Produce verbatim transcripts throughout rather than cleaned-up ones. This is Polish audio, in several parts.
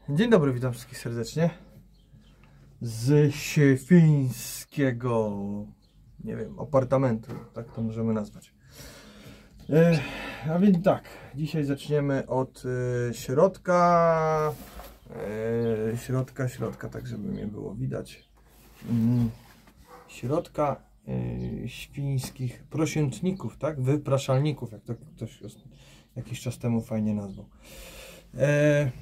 Dzień dobry, witam wszystkich serdecznie z siefińskiego, nie wiem, apartamentu, tak to możemy nazwać. E, a więc tak, dzisiaj zaczniemy od e, środka, e, środka, środka, tak żeby mnie było widać, mm, środka e, świńskich prosiętników, tak, wypraszalników, jak to ktoś jakiś czas temu fajnie nazwał. E,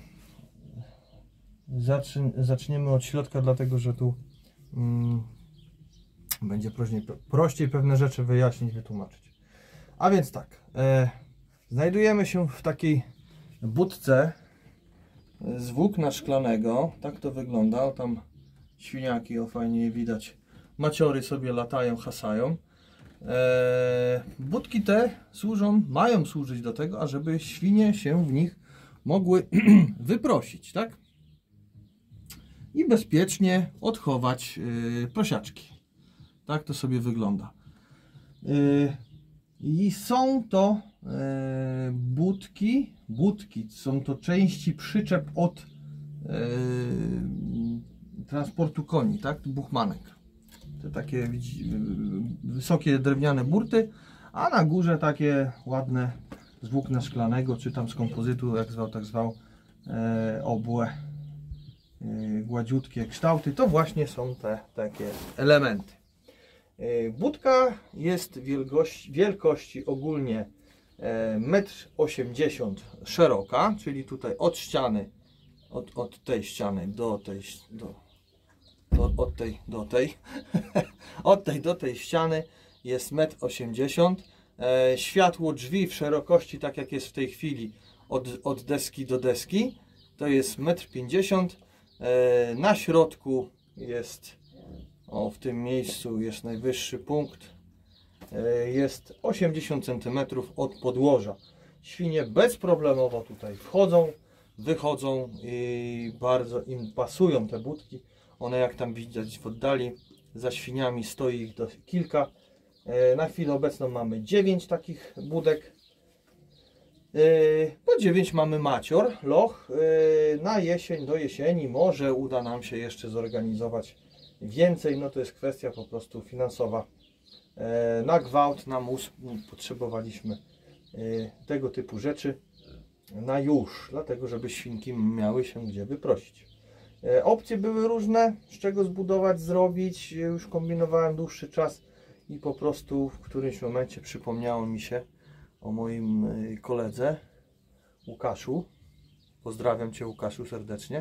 Zaczniemy od środka, dlatego że tu mm, będzie prościej, prościej pewne rzeczy wyjaśnić, wytłumaczyć. A więc tak, e, znajdujemy się w takiej budce z włókna szklanego. Tak to wygląda. O, tam świniaki, o fajnie je widać, maciory sobie latają, hasają. E, budki te służą, mają służyć do tego, ażeby świnie się w nich mogły wyprosić, tak? I bezpiecznie odchować yy, prosiaczki. Tak to sobie wygląda. Yy, I są to yy, budki, budki, są to części przyczep od yy, transportu koni, tak? Buchmanek. Te takie yy, wysokie drewniane burty, a na górze takie ładne z włókna szklanego, czy tam z kompozytu, jak zwał, tak zwał, yy, obłe. Gładziutkie kształty, to właśnie są te takie elementy. Budka jest wielkości, wielkości ogólnie metr osiemdziesiąt szeroka, czyli tutaj od ściany, od, od tej ściany do tej, do, do, od tej do tej, od tej do tej ściany jest metr osiemdziesiąt. Światło drzwi w szerokości, tak jak jest w tej chwili, od, od deski do deski, to jest metr pięćdziesiąt. Na środku jest, o, w tym miejscu jest najwyższy punkt, jest osiemdziesiąt centymetrów od podłoża. Świnie bezproblemowo tutaj wchodzą, wychodzą i bardzo im pasują te budki. One, jak tam widać w oddali, za świniami stoi ich dosyć kilka. Na chwilę obecną mamy dziewięć takich budek. Po dziewięć mamy macior, loch. Na jesień, do jesieni może uda nam się jeszcze zorganizować więcej, no to jest kwestia po prostu finansowa. Na gwałt, na mus potrzebowaliśmy tego typu rzeczy na już, dlatego żeby świnki miały się gdzie wyprosić. Opcje były różne, z czego zbudować, zrobić. Już kombinowałem dłuższy czas i po prostu w którymś momencie przypomniało mi się o moim koledze Łukaszu. Pozdrawiam Cię, Łukaszu, serdecznie.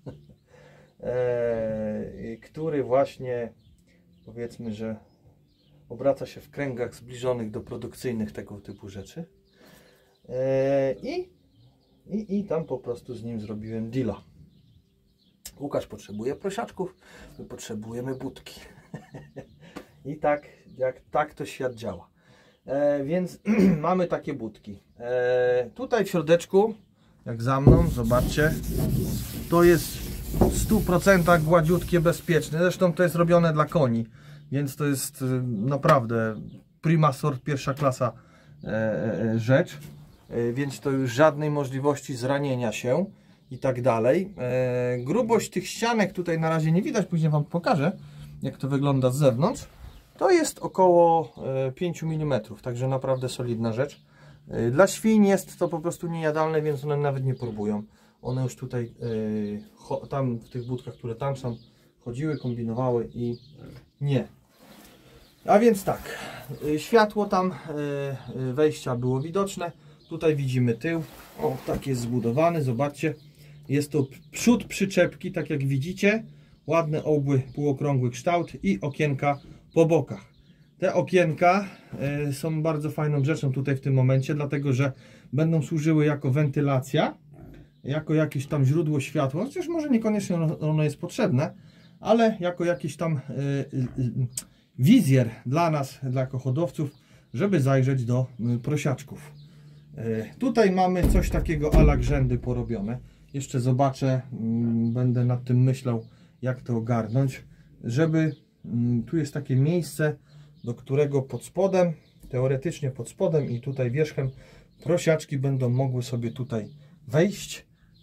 e, który właśnie, powiedzmy, że obraca się w kręgach zbliżonych do produkcyjnych tego typu rzeczy. E, i, i, I tam po prostu z nim zrobiłem deala. Łukasz potrzebuje prosiaczków, my potrzebujemy budki. I tak, jak tak to świat działa. E, więc mamy takie budki. E, tutaj w środeczku, jak za mną, zobaczcie, to jest w stu procentach gładziutkie, bezpieczne. Zresztą to jest robione dla koni, więc to jest naprawdę prima sort, pierwsza klasa e, rzecz. E, więc to już żadnej możliwości zranienia się i tak dalej. E, grubość tych ścianek tutaj na razie nie widać, później Wam pokażę, jak to wygląda z zewnątrz. To jest około pięć milimetrów, także naprawdę solidna rzecz. Dla świń jest to po prostu niejadalne, więc one nawet nie próbują. One już tutaj, tam w tych budkach, które tam są, chodziły, kombinowały i nie. A więc tak, światło tam wejścia było widoczne. Tutaj widzimy tył, o, tak jest zbudowany, zobaczcie. Jest to przód przyczepki, tak jak widzicie. Ładny, obły, półokrągły kształt i okienka po bokach. Te okienka y, są bardzo fajną rzeczą tutaj w tym momencie, dlatego że będą służyły jako wentylacja, jako jakieś tam źródło światła, chociaż może niekoniecznie ono, ono jest potrzebne, ale jako jakiś tam y, y, wizjer dla nas, dla hodowców, żeby zajrzeć do y, prosiaczków. Y, tutaj mamy coś takiego a la grzędy porobione. Jeszcze zobaczę, y, będę nad tym myślał, jak to ogarnąć, żeby tu jest takie miejsce, do którego pod spodem, teoretycznie pod spodem i tutaj wierzchem prosiaczki będą mogły sobie tutaj wejść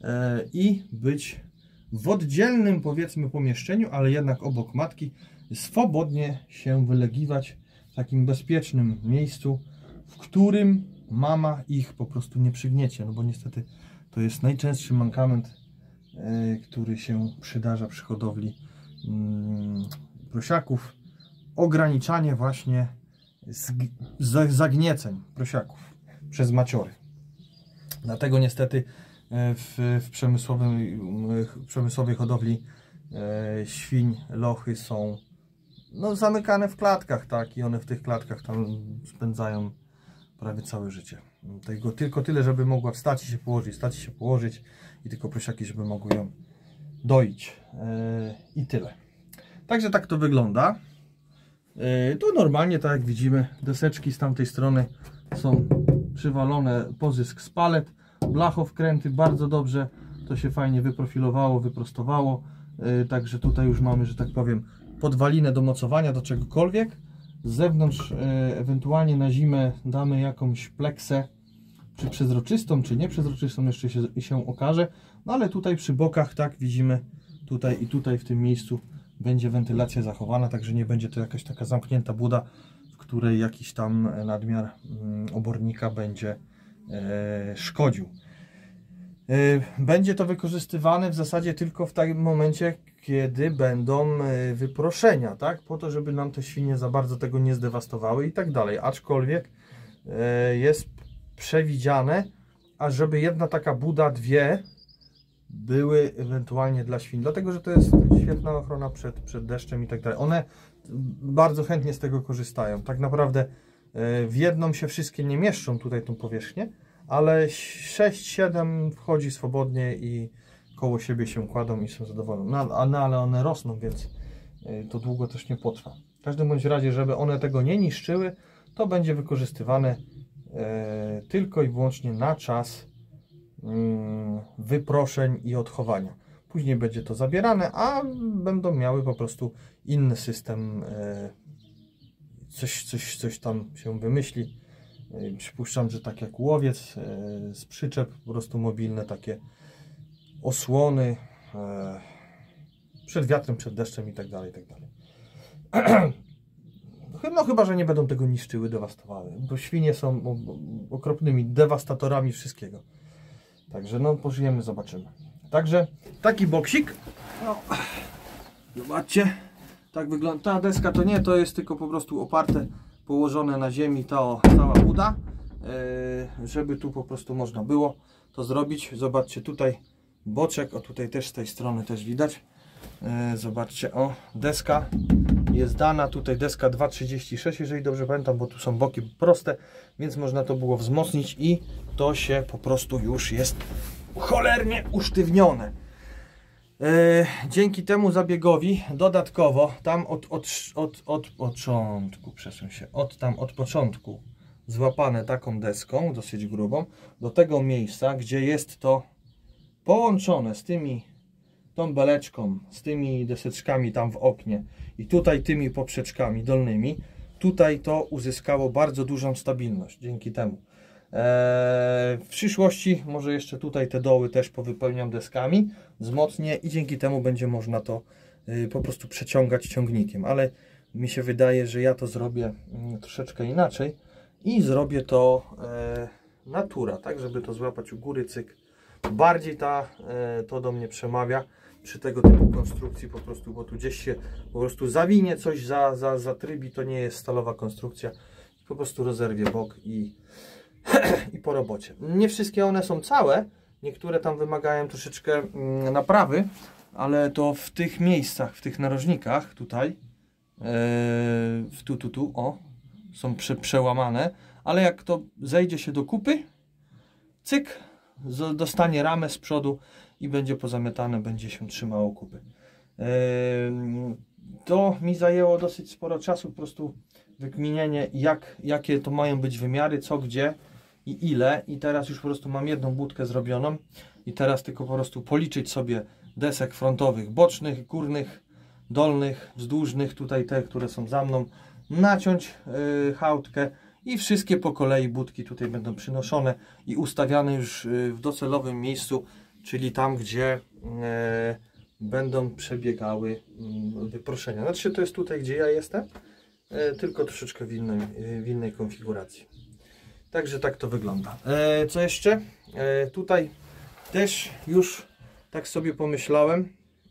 i być w oddzielnym, powiedzmy, pomieszczeniu, ale jednak obok matki, swobodnie się wylegiwać w takim bezpiecznym miejscu, w którym mama ich po prostu nie przygniecie, no bo niestety to jest najczęstszy mankament, który się przydarza przy hodowli prosiaków. Ograniczanie właśnie zagnieceń prosiaków przez maciory. Dlatego niestety w, w, przemysłowym, w przemysłowej hodowli e, świń lochy są no, zamykane w klatkach, tak, i one w tych klatkach tam spędzają prawie całe życie. Tego, tylko tyle, żeby mogła wstać i się położyć, wstać i się położyć i tylko prosiaki, żeby mogły ją doić e, i tyle. Także tak to wygląda. E, tu normalnie, tak jak widzimy, deseczki z tamtej strony są przywalone, pozysk z palet, blachowkręty, bardzo dobrze to się fajnie wyprofilowało, wyprostowało. E, także tutaj już mamy, że tak powiem, podwalinę do mocowania, do czegokolwiek. Z zewnątrz e, ewentualnie na zimę damy jakąś pleksę, czy przezroczystą, czy nieprzezroczystą, jeszcze się, się okaże. No ale tutaj przy bokach, tak widzimy, tutaj i tutaj w tym miejscu będzie wentylacja zachowana, także nie będzie to jakaś taka zamknięta buda, w której jakiś tam nadmiar obornika będzie e, szkodził. E, będzie to wykorzystywane w zasadzie tylko w takim momencie, kiedy będą wyproszenia, tak? Po to, żeby nam te świnie za bardzo tego nie zdewastowały i tak dalej. Aczkolwiek e, jest przewidziane, ażeby jedna taka buda, dwie były ewentualnie dla świń, dlatego że to jest świetna ochrona przed, przed deszczem i tak dalej. One bardzo chętnie z tego korzystają. Tak naprawdę w jedną się wszystkie nie mieszczą tutaj tą powierzchnię, ale sześć siedem wchodzi swobodnie i koło siebie się kładą i są zadowolone. No, no ale one rosną, więc to długo też nie potrwa. W każdym bądź razie, żeby one tego nie niszczyły, to będzie wykorzystywane e, tylko i wyłącznie na czas wyproszeń i odchowania. Później będzie to zabierane, a będą miały po prostu inny system, coś, coś, coś tam się wymyśli. Przypuszczam, że tak jak łowiec z przyczep, po prostu mobilne takie osłony przed wiatrem, przed deszczem i tak dalej, i tak dalej. No chyba, że nie będą tego niszczyły, dewastowały, bo świnie są okropnymi dewastatorami wszystkiego. Także no pożyjemy, zobaczymy. Także taki boksik. No, zobaczcie, tak wygląda. Ta deska to nie, to jest tylko po prostu oparte, położone na ziemi ta cała buda, yy, żeby tu po prostu można było to zrobić. Zobaczcie tutaj boczek, o tutaj też z tej strony też widać. Yy, zobaczcie, o, deska jest dana, tutaj deska dwa trzydzieści sześć, jeżeli dobrze pamiętam, bo tu są boki proste, więc można to było wzmocnić i to się po prostu już jest cholernie usztywnione. Yy, dzięki temu zabiegowi dodatkowo tam od, od, od, od początku, przesuń się, od tam od początku złapane taką deską, dosyć grubą, do tego miejsca, gdzie jest to połączone z tymi, tą beleczką, z tymi deseczkami tam w oknie i tutaj tymi poprzeczkami dolnymi, tutaj to uzyskało bardzo dużą stabilność dzięki temu. Eee, w przyszłości może jeszcze tutaj te doły też powypełniam deskami, wzmocnię i dzięki temu będzie można to y, po prostu przeciągać ciągnikiem, ale mi się wydaje, że ja to zrobię y, troszeczkę inaczej i zrobię to y, natura, tak żeby to złapać u góry, cyk. Bardziej ta, y, to do mnie przemawia przy tego typu konstrukcji po prostu, bo tu gdzieś się po prostu zawinie coś, za, za, zatrybi, to nie jest stalowa konstrukcja, po prostu rozerwie bok i i po robocie. Nie wszystkie one są całe, niektóre tam wymagają troszeczkę mm, naprawy, ale to w tych miejscach, w tych narożnikach tutaj, yy, w tu, tu, tu, o, są prze, przełamane, ale jak to zejdzie się do kupy, cyk, z, dostanie ramę z przodu i będzie pozamiatane, będzie się trzymało kupy. Yy, to mi zajęło dosyć sporo czasu, po prostu wykminienie, jak, jakie to mają być wymiary, co, gdzie i ile. I teraz już po prostu mam jedną budkę zrobioną i teraz tylko po prostu policzyć sobie desek frontowych, bocznych, górnych, dolnych, wzdłużnych, tutaj te, które są za mną, naciąć yy, hałtkę i wszystkie po kolei budki tutaj będą przynoszone i ustawiane już yy, w docelowym miejscu, czyli tam, gdzie e, będą przebiegały m, wyproszenia. Znaczy to jest tutaj, gdzie ja jestem, e, tylko troszeczkę w innej, w innej konfiguracji. Także tak to wygląda. E, co jeszcze? E, tutaj też już tak sobie pomyślałem,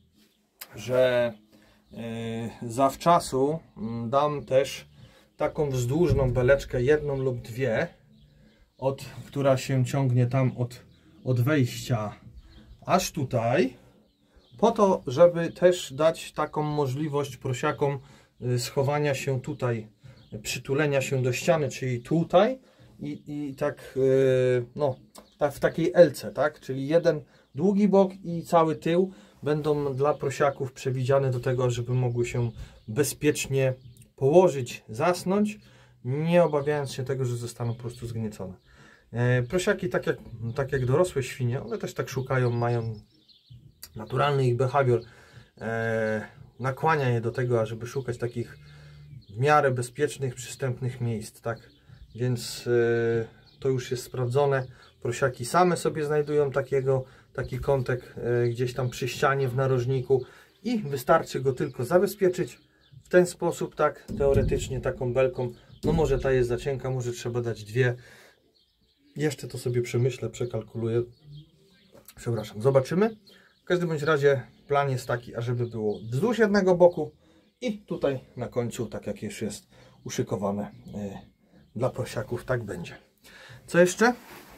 że e, zawczasu dam też taką wzdłużną beleczkę, jedną lub dwie, od, która się ciągnie tam od, od wejścia aż tutaj, po to, żeby też dać taką możliwość prosiakom schowania się tutaj, przytulenia się do ściany, czyli tutaj i, i tak, no, tak w takiej elce, tak? Czyli jeden długi bok i cały tył będą dla prosiaków przewidziane do tego, żeby mogły się bezpiecznie położyć, zasnąć, nie obawiając się tego, że zostaną po prostu zgniecone. E, prosiaki, tak jak, tak jak dorosłe świnie, one też tak szukają, mają naturalny ich behawior, e, nakłania je do tego, ażeby szukać takich w miarę bezpiecznych, przystępnych miejsc, tak? Więc e, to już jest sprawdzone. Prosiaki same sobie znajdują takiego, taki kątek e, gdzieś tam przy ścianie w narożniku i wystarczy go tylko zabezpieczyć w ten sposób, tak, teoretycznie taką belką. No może ta jest za cienka, może trzeba dać dwie. Jeszcze to sobie przemyślę, przekalkuluję. Przepraszam, zobaczymy. W każdym bądź razie plan jest taki, ażeby było wzdłuż jednego boku i tutaj na końcu, tak jak już jest uszykowane yy, dla prosiaków, tak będzie. Co jeszcze?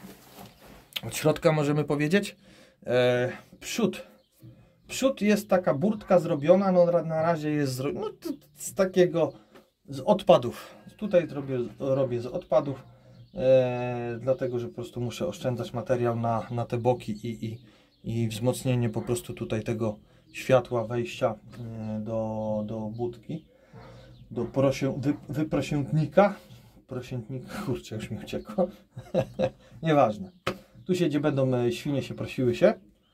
Od środka możemy powiedzieć. Yy, przód. Przód jest taka burtka zrobiona, no na razie jest z, no, z takiego, z odpadów. Tutaj robię, robię z odpadów, e, dlatego że po prostu muszę oszczędzać materiał na, na te boki i, i, i wzmocnienie po prostu tutaj tego światła wejścia e, do, do budki, do prosię, wy, wyprosiętnika. Prosiętnik, kurczę, już mi uciekło. Nieważne. Tu się, gdzie będą świnie się prosiły się.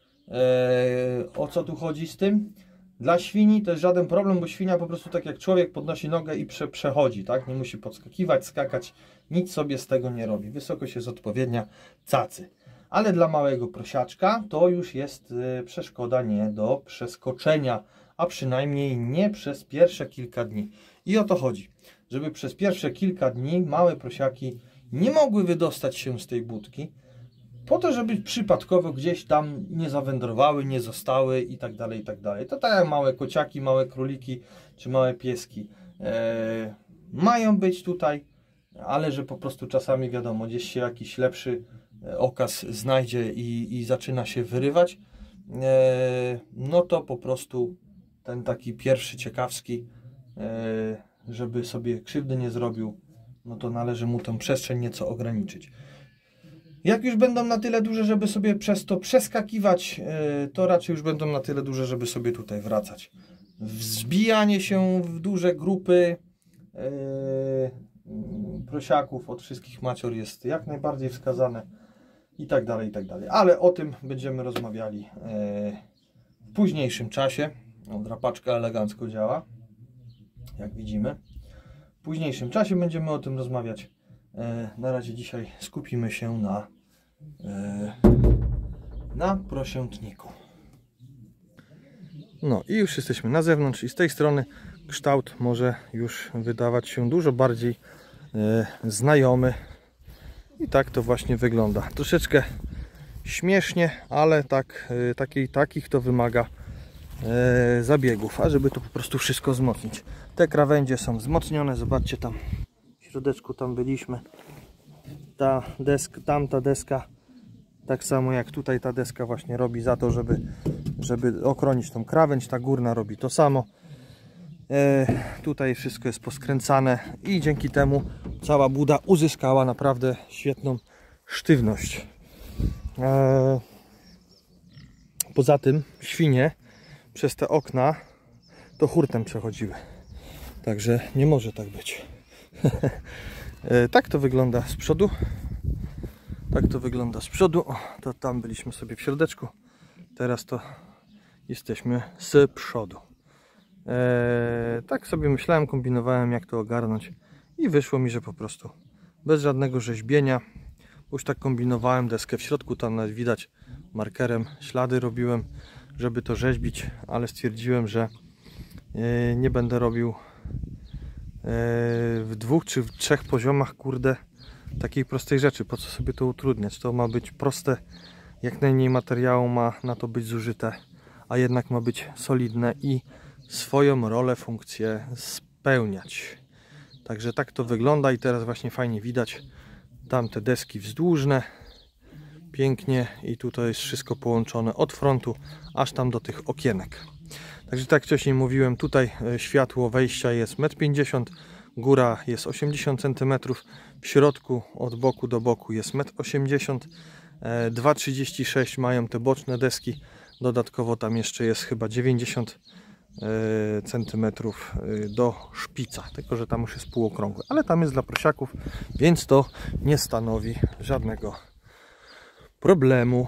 Eee, o co tu chodzi z tym? Dla świni to jest żaden problem, bo świnia po prostu tak jak człowiek podnosi nogę i prze, przechodzi, tak? Nie musi podskakiwać, skakać, nic sobie z tego nie robi. Wysokość jest odpowiednia, cacy. Ale dla małego prosiaczka to już jest e, przeszkoda nie do przeskoczenia, a przynajmniej nie przez pierwsze kilka dni. I o to chodzi, żeby przez pierwsze kilka dni małe prosiaki nie mogły wydostać się z tej budki, po to, żeby przypadkowo gdzieś tam nie zawędrowały, nie zostały i tak dalej, i tak dalej. To tak jak małe kociaki, małe króliki czy małe pieski e, mają być tutaj, ale że po prostu czasami wiadomo, gdzieś się jakiś lepszy okaz znajdzie i, i zaczyna się wyrywać, e, no to po prostu ten taki pierwszy ciekawski, e, żeby sobie krzywdy nie zrobił, no to należy mu tę przestrzeń nieco ograniczyć. Jak już będą na tyle duże, żeby sobie przez to przeskakiwać, to raczej już będą na tyle duże, żeby sobie tutaj wracać. Wzbijanie się w duże grupy prosiaków od wszystkich macior jest jak najbardziej wskazane i tak dalej, i tak dalej. Ale o tym będziemy rozmawiali w późniejszym czasie. O, drapaczka elegancko działa, jak widzimy. W późniejszym czasie będziemy o tym rozmawiać. Na razie dzisiaj skupimy się na, na prosiętniku. No i już jesteśmy na zewnątrz i z tej strony kształt może już wydawać się dużo bardziej znajomy. I tak to właśnie wygląda. Troszeczkę śmiesznie, ale tak, takiej, takich to wymaga zabiegów, a żeby to po prostu wszystko wzmocnić. Te krawędzie są wzmocnione, zobaczcie tam. W środeczku tam byliśmy, ta deska, tamta deska, tak samo jak tutaj ta deska właśnie robi za to, żeby, żeby ochronić tą krawędź, ta górna robi to samo. E, tutaj wszystko jest poskręcane i dzięki temu cała buda uzyskała naprawdę świetną sztywność. E, poza tym świnie przez te okna to hurtem przechodziły, także nie może tak być. Tak to wygląda z przodu. Tak to wygląda z przodu. O, to tam byliśmy sobie w środeczku. Teraz to jesteśmy z przodu. Eee, tak sobie myślałem, kombinowałem, jak to ogarnąć i wyszło mi, że po prostu bez żadnego rzeźbienia, bo już tak kombinowałem, deskę w środku, tam nawet widać markerem ślady robiłem, żeby to rzeźbić, ale stwierdziłem, że nie będę robił w dwóch czy w trzech poziomach, kurde, takiej prostej rzeczy. Po co sobie to utrudniać? To ma być proste, jak najmniej materiału ma na to być zużyte, a jednak ma być solidne i swoją rolę, funkcję spełniać. Także tak to wygląda i teraz właśnie fajnie widać tam te deski wzdłużne, pięknie, i tutaj jest wszystko połączone od frontu aż tam do tych okienek. Także tak jak wcześniej mówiłem, tutaj światło wejścia jest metr pięćdziesiąt m, góra jest osiemdziesiąt centymetrów, w środku od boku do boku jest metr osiemdziesiąt m, dwa trzydzieści sześć mają te boczne deski, dodatkowo tam jeszcze jest chyba dziewięćdziesiąt centymetrów do szpica, tylko że tam już jest półokrągły, ale tam jest dla prosiaków, więc to nie stanowi żadnego problemu.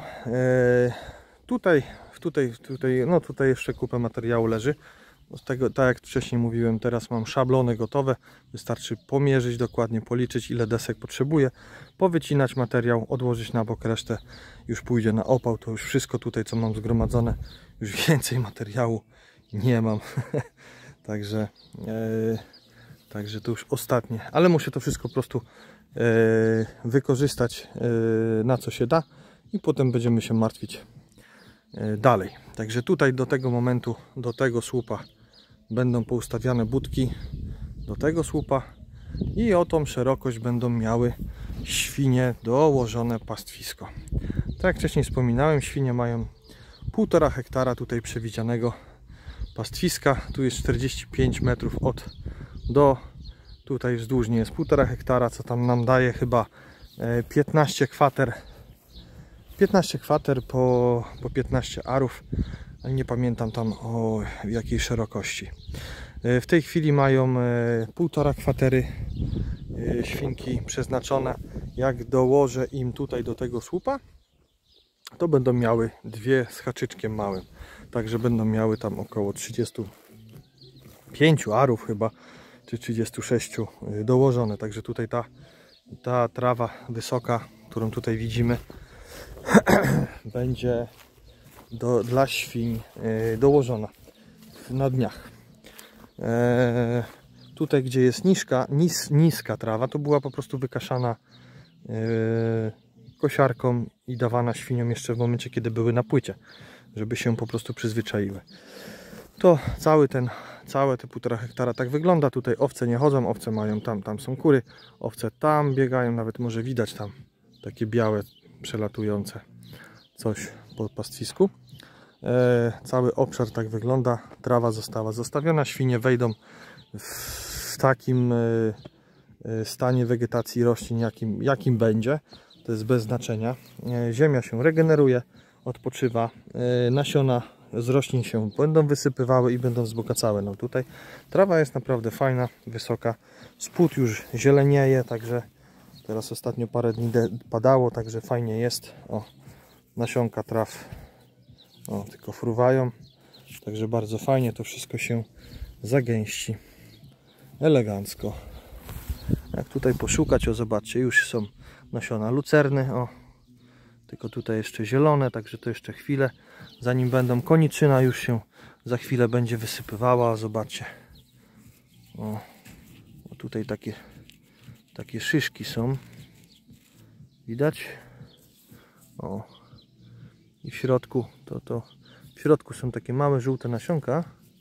Tutaj, tutaj, tutaj, no tutaj jeszcze kupę materiału leży. Z tego, tak jak wcześniej mówiłem, teraz mam szablony gotowe. Wystarczy pomierzyć dokładnie, policzyć, ile desek potrzebuję, powycinać materiał, odłożyć na bok, resztę już pójdzie na opał. To już wszystko tutaj, co mam zgromadzone, już więcej materiału nie mam. Także e, także to już ostatnie, ale muszę to wszystko po prostu e, wykorzystać e, na co się da i potem będziemy się martwić e, dalej. Także tutaj do tego momentu, do tego słupa będą poustawiane budki, do tego słupa, i o tą szerokość będą miały świnie dołożone pastwisko. Tak jak wcześniej wspominałem, świnie mają półtora hektara tutaj przewidzianego pastwiska. Tu jest czterdzieści pięć metrów od do, tutaj wzdłużnie jest półtora hektara, co tam nam daje chyba piętnaście kwater, piętnaście kwater po, po piętnaście arów, ale nie pamiętam tam o jakiej szerokości. W tej chwili mają półtora kwatery świnki przeznaczone. Jak dołożę im tutaj do tego słupa, to będą miały dwie z haczyczkiem małym. Także będą miały tam około trzydzieści pięć arów chyba, czy trzydzieści sześć dołożone. Także tutaj ta, ta trawa wysoka, którą tutaj widzimy, będzie do, dla świń dołożona na dniach. E, tutaj, gdzie jest niska, nis, niska trawa, to była po prostu wykaszana e, kosiarką i dawana świniom jeszcze w momencie, kiedy były na płycie, żeby się po prostu przyzwyczaiły. To cały ten, całe te półtora hektara tak wygląda. Tutaj owce nie chodzą, owce mają tam, tam są kury, owce tam biegają, nawet może widać tam takie białe, przelatujące coś po pastwisku. E, cały obszar tak wygląda, trawa została zostawiona, świnie wejdą w takim e, stanie wegetacji roślin, jakim, jakim będzie, to jest bez znaczenia. E, ziemia się regeneruje, odpoczywa, e, nasiona z roślin się będą wysypywały i będą wzbogacały. No tutaj trawa jest naprawdę fajna, wysoka, spód już zielenieje, także teraz ostatnio parę dni padało, także fajnie jest. O, nasionka traw, o, tylko fruwają, także bardzo fajnie to wszystko się zagęści elegancko. Jak tutaj poszukać, o zobaczcie, już są nasiona lucerny, o, tylko tutaj jeszcze zielone, także to jeszcze chwilę, zanim będą. Koniczyna już się za chwilę będzie wysypywała, zobaczcie, o, o tutaj takie takie szyszki są, widać, o, i w środku to, to w środku są takie małe żółte nasionka.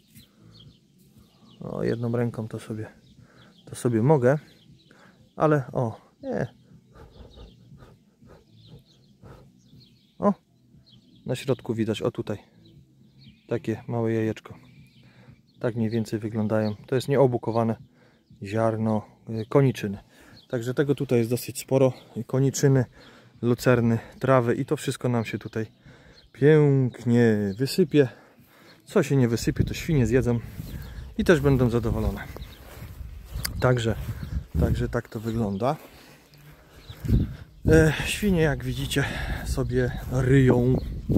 O, jedną ręką to sobie to sobie mogę, ale o, nie, o, na środku widać, o tutaj takie małe jajeczko, tak mniej więcej wyglądają. To jest nieobukowane ziarno koniczyny, także tego tutaj jest dosyć sporo, koniczyny, lucerny, trawy, i to wszystko nam się tutaj pięknie wysypie. Co się nie wysypie, to świnie zjedzą i też będą zadowolone. Także, także tak to wygląda. E, świnie, jak widzicie, sobie ryją.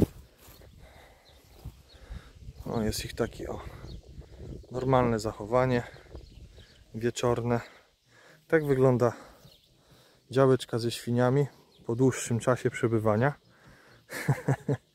O, jest ich taki, o, normalne zachowanie wieczorne. Tak wygląda działeczka ze świniami po dłuższym czasie przebywania.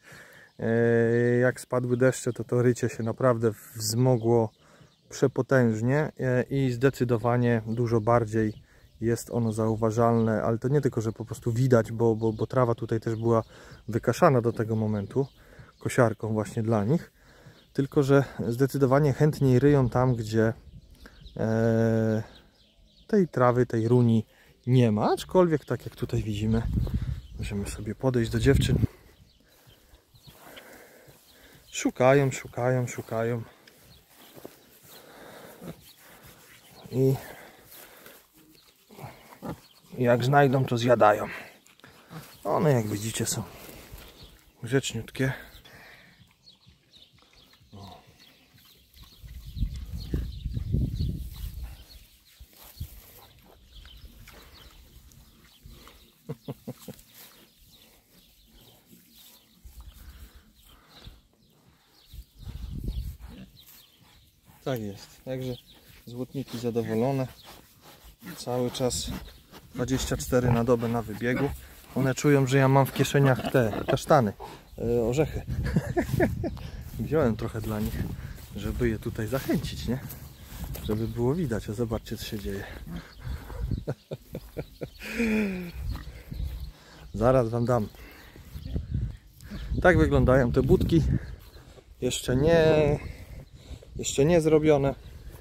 Jak spadły deszcze, to to rycie się naprawdę wzmogło przepotężnie i zdecydowanie dużo bardziej jest ono zauważalne, ale to nie tylko, że po prostu widać, bo, bo, bo trawa tutaj też była wykaszana do tego momentu kosiarką właśnie dla nich, tylko że zdecydowanie chętniej ryją tam, gdzie e, tej trawy, tej runi nie ma, aczkolwiek tak jak tutaj widzimy, możemy sobie podejść do dziewczyn. Szukają, szukają, szukają i jak znajdą, to zjadają. One, jak widzicie, są grzeczniutkie. O. Tak jest, także złotniki zadowolone, cały czas dwadzieścia cztery na dobę na wybiegu. One czują, że ja mam w kieszeniach te kasztany, e, orzechy. Wziąłem trochę dla nich, żeby je tutaj zachęcić, nie? Żeby było widać, a zobaczcie, co się dzieje. Zaraz wam dam. Tak wyglądają te budki. Jeszcze nie... Jeszcze nie zrobione.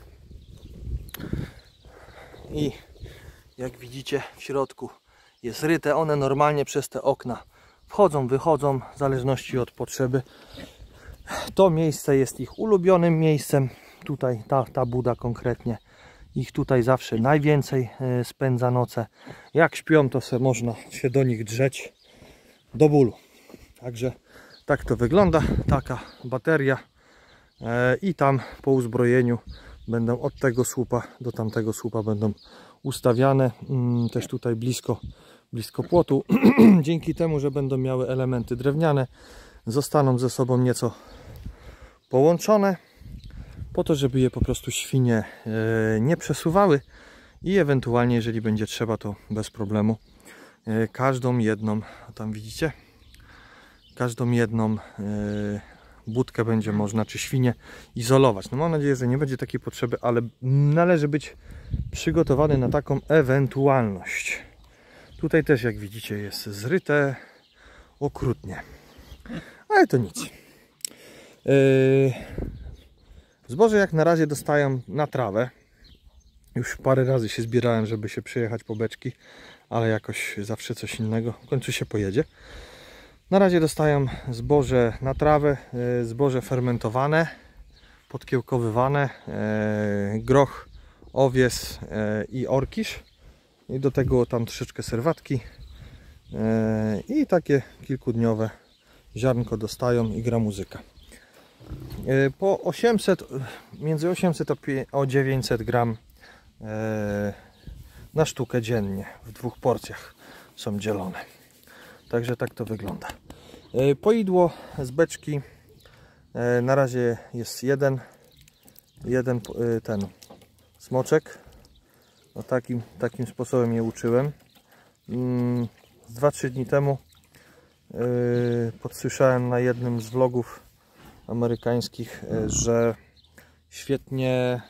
I jak widzicie, w środku jest ryte. One normalnie przez te okna wchodzą, wychodzą w zależności od potrzeby. To miejsce jest ich ulubionym miejscem. Tutaj ta, ta buda konkretnie. Ich tutaj zawsze najwięcej spędza noce. Jak śpią, to se można się do nich drzeć do bólu. Także tak to wygląda. Taka bateria. I tam po uzbrojeniu będą od tego słupa do tamtego słupa będą ustawiane. Też tutaj blisko, blisko płotu. Dzięki temu, że będą miały elementy drewniane, zostaną ze sobą nieco połączone, po to, żeby je po prostu świnie nie przesuwały i ewentualnie, jeżeli będzie trzeba, to bez problemu każdą jedną, tam widzicie, każdą jedną budkę będzie można, czy świnie, izolować. No mam nadzieję, że nie będzie takiej potrzeby, ale należy być przygotowany na taką ewentualność. Tutaj też, jak widzicie, jest zryte okrutnie, ale to nic. Yy... Zboże jak na razie dostają na trawę. Już parę razy się zbierałem, żeby się przyjechać po beczki, ale jakoś zawsze coś innego. W końcu się pojedzie. Na razie dostają zboże na trawę, zboże fermentowane, podkiełkowywane, groch, owies i orkisz. I do tego tam troszeczkę serwatki i takie kilkudniowe ziarnko dostają i gra muzyka. Po osiemset, między osiemset a dziewięćset gram na sztukę dziennie w dwóch porcjach są dzielone. Także tak to wygląda. Poidło z beczki na razie jest jeden jeden ten smoczek. No takim, takim sposobem je uczyłem. dwa trzy dni temu podsłyszałem na jednym z vlogów amerykańskich, że świetnie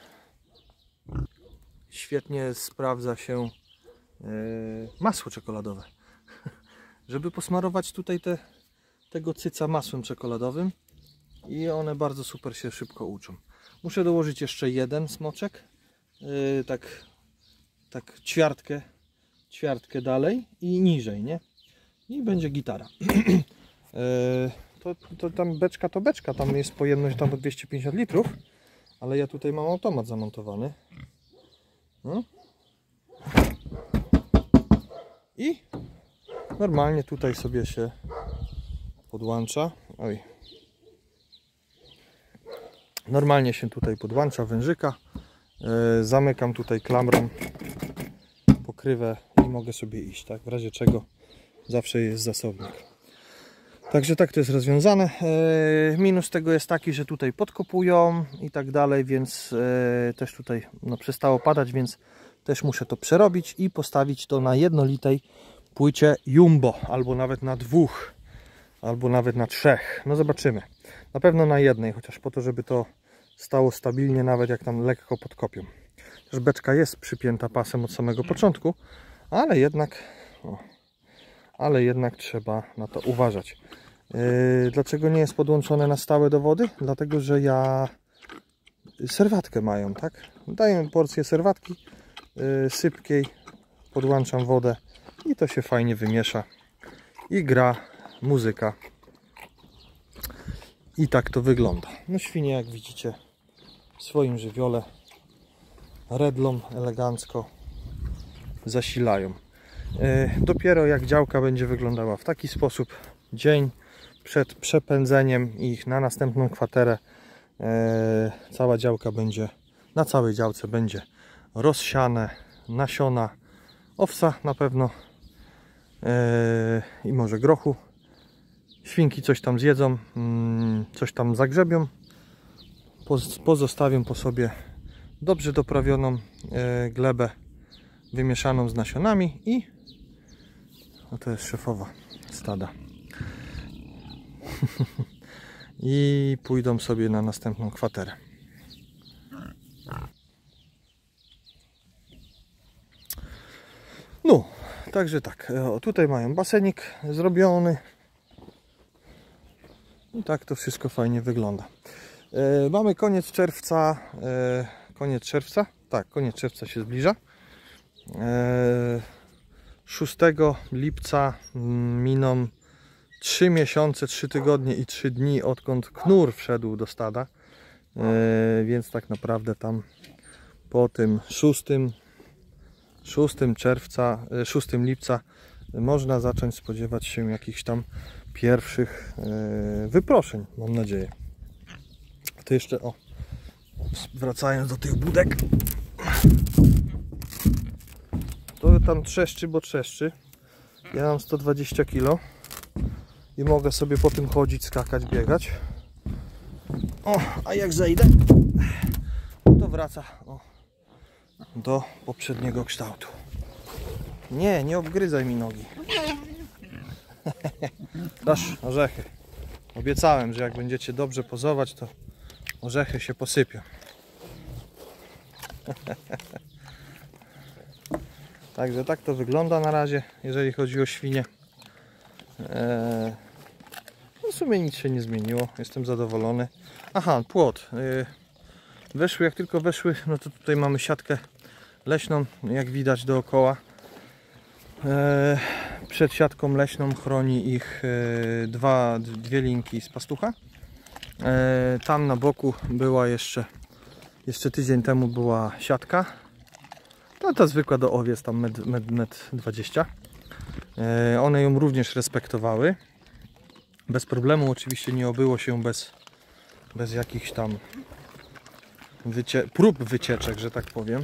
świetnie sprawdza się masło czekoladowe. Żeby posmarować tutaj te, tego cyca masłem czekoladowym i one bardzo super się szybko uczą. Muszę dołożyć jeszcze jeden smoczek, yy, tak, tak ćwiartkę, ćwiartkę dalej i niżej, nie? I będzie gitara. yy, to, to tam beczka to beczka, tam jest pojemność tam o dwieście pięćdziesiąt litrów, ale ja tutaj mam automat zamontowany. No. I normalnie tutaj sobie się podłącza. Oj. Normalnie się tutaj podłącza wężyka. Yy, zamykam tutaj klamrą pokrywę i mogę sobie iść, tak? W razie czego zawsze jest zasobnik. Także tak to jest rozwiązane. Yy, minus tego jest taki, że tutaj podkopują i tak dalej, więc yy, też tutaj no, przestało padać, więc też muszę to przerobić i postawić to na jednolitej płycie Jumbo, albo nawet na dwóch. albo nawet na trzech. No zobaczymy. Na pewno na jednej, chociaż po to, żeby to stało stabilnie, nawet jak tam lekko podkopią. Też beczka jest przypięta pasem od samego początku, ale jednak, o, ale jednak trzeba na to uważać. Yy, dlaczego nie jest podłączone na stałe do wody? Dlatego, że ja serwatkę mają, tak? Daję porcję serwatki yy, sypkiej, podłączam wodę i to się fajnie wymiesza i gra muzyka. I tak to wygląda. No świnie, jak widzicie, w swoim żywiole redlą elegancko zasilają. Yy, dopiero jak działka będzie wyglądała w taki sposób, dzień przed przepędzeniem ich na następną kwaterę, yy, cała działka będzie, na całej działce będzie rozsiane nasiona owsa na pewno yy, i może grochu. Świnki coś tam zjedzą, yy, coś tam zagrzebią, Poz, pozostawią po sobie dobrze doprawioną yy, glebę wymieszaną z nasionami i no to jest szefowa stada. I pójdą sobie na następną kwaterę. No, także tak. O, tutaj mają basenik zrobiony. I tak to wszystko fajnie wygląda. E, mamy koniec czerwca. E, koniec czerwca. Tak, koniec czerwca się zbliża. E, szóstego lipca miną trzy miesiące, trzy tygodnie i trzy dni, odkąd knur wszedł do stada. E, więc tak naprawdę tam po tym szóstym czerwca, szóstego lipca można zacząć spodziewać się jakichś tam pierwszych e, wyproszeń, mam nadzieję. To jeszcze, o, wracając do tych budek, to tam trzeszczy, bo trzeszczy. Ja mam sto dwadzieścia kilo i mogę sobie po tym chodzić, skakać, biegać. O, a jak zejdę, to wraca o, do poprzedniego kształtu. Nie, nie obgryzaj mi nogi. Dasz orzechy. Obiecałem, że jak będziecie dobrze pozować, to orzechy się posypią. Także tak to wygląda na razie, jeżeli chodzi o świnie. Eee, no w sumie nic się nie zmieniło, jestem zadowolony. Aha, płot. Eee, weszły, jak tylko weszły, no to tutaj mamy siatkę leśną, jak widać dookoła. Eee, przed siatką leśną chroni ich e, dwa, dwie linki z pastucha. E, tam na boku była jeszcze, jeszcze tydzień temu była siatka. No ta zwykła do owiec, tam metr dwadzieścia. E, one ją również respektowały. Bez problemu, oczywiście nie obyło się bez, bez jakichś tam wycie prób wycieczek, że tak powiem.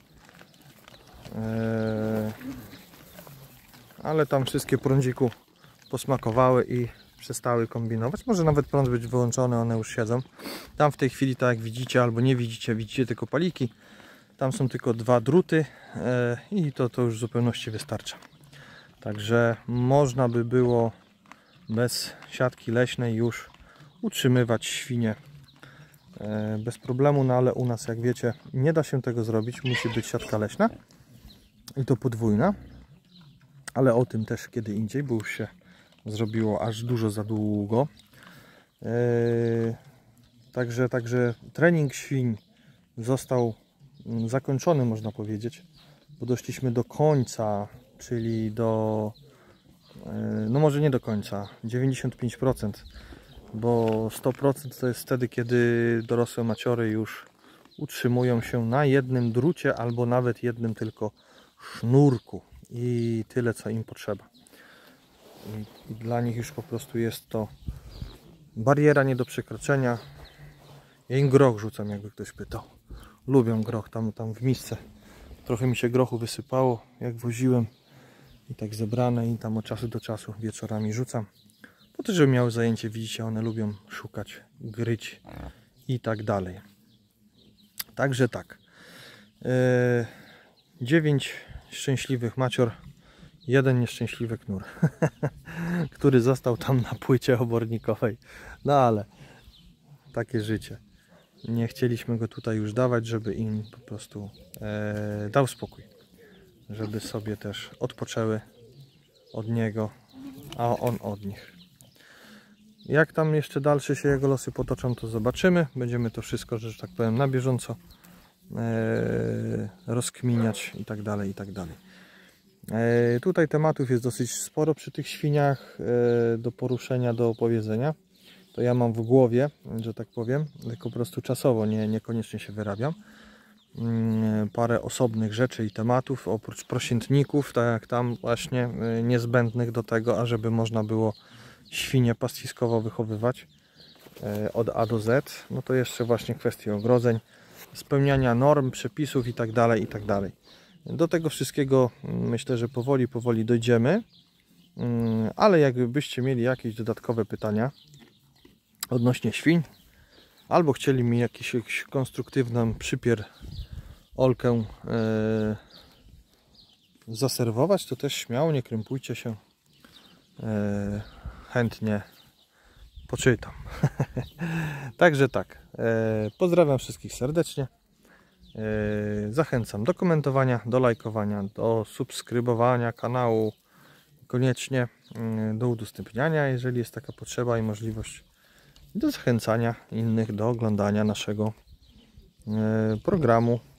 E, ale tam wszystkie prądziku posmakowały i przestały kombinować. Może nawet prąd być wyłączony, one już siedzą. Tam w tej chwili, tak jak widzicie, albo nie widzicie, widzicie tylko paliki. Tam są tylko dwa druty e, i to, to już w zupełności wystarcza. Także można by było bez siatki leśnej już utrzymywać świnie e, bez problemu, no ale u nas, jak wiecie, nie da się tego zrobić. Musi być siatka leśna i to podwójna. Ale o tym też kiedy indziej, bo już się zrobiło aż dużo za długo. Yy, także, także trening świń został zakończony, można powiedzieć, bo doszliśmy do końca, czyli do, yy, no może nie do końca, dziewięćdziesiąt pięć procent, bo sto procent to jest wtedy, kiedy dorosłe maciory już utrzymują się na jednym drucie albo nawet jednym tylko sznurku. I tyle, co im potrzeba. I, I dla nich już po prostu jest to bariera nie do przekroczenia. Ja im groch rzucam, jakby ktoś pytał. Lubią groch, tam, tam w misce. Trochę mi się grochu wysypało, jak woziłem. I tak zebrane i tam od czasu do czasu wieczorami rzucam. Po to, żeby miały zajęcie, widzicie, one lubią szukać, gryć i tak dalej. Także tak. Yy, dziewięć szczęśliwych macior jeden nieszczęśliwy knur, który został tam na płycie obornikowej. No ale takie życie. Nie chcieliśmy go tutaj już dawać, żeby im po prostu e, dał spokój. Żeby sobie też odpoczęły od niego, a on od nich. Jak tam jeszcze dalsze się jego losy potoczą, to zobaczymy. Będziemy to wszystko, że tak powiem, na bieżąco e, rozkminiać i tak dalej, i tak dalej. E, tutaj tematów jest dosyć sporo przy tych świniach e, do poruszenia, do opowiedzenia. To ja mam w głowie, że tak powiem, tylko po prostu czasowo, nie, niekoniecznie się wyrabiam. Mm, parę osobnych rzeczy i tematów, oprócz prosiętników, tak jak tam właśnie e, niezbędnych do tego, ażeby można było świnie pastwiskowo wychowywać e, od A do Z. No to jeszcze właśnie kwestie ogrodzeń, spełniania norm, przepisów i tak dalej, i tak dalej. Do tego wszystkiego myślę, że powoli, powoli dojdziemy, ale jakbyście mieli jakieś dodatkowe pytania odnośnie świń, albo chcieli mi jakiś, jakiś konstruktywną przypier olkę e, zaserwować, to też śmiało, nie krępujcie się, e, chętnie poczytam. Także tak, e, pozdrawiam wszystkich serdecznie. Zachęcam do komentowania, do lajkowania, do subskrybowania kanału, koniecznie do udostępniania, jeżeli jest taka potrzeba i możliwość, do zachęcania innych do oglądania naszego programu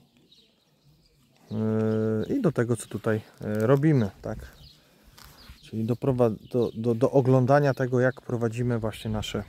i do tego, co tutaj robimy, tak? Czyli do, do, do, do oglądania tego, jak prowadzimy właśnie nasze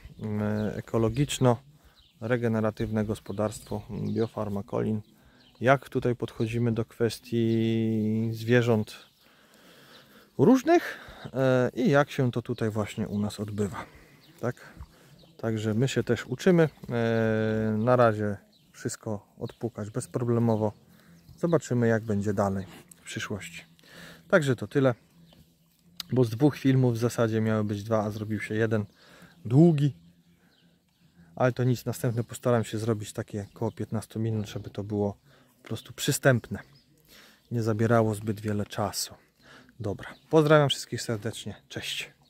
ekologiczno-regeneratywne gospodarstwo Biofarma Kolin. Jak tutaj podchodzimy do kwestii zwierząt różnych i jak się to tutaj właśnie u nas odbywa. Tak? Także my się też uczymy. Na razie wszystko odpukać bezproblemowo. Zobaczymy, jak będzie dalej w przyszłości. Także to tyle, bo z dwóch filmów w zasadzie miały być dwa, a zrobił się jeden długi. Ale to nic, następny postaram się zrobić takie około piętnaście minut, żeby to było po prostu przystępne. Nie zabierało zbyt wiele czasu. Dobra, pozdrawiam wszystkich serdecznie. Cześć.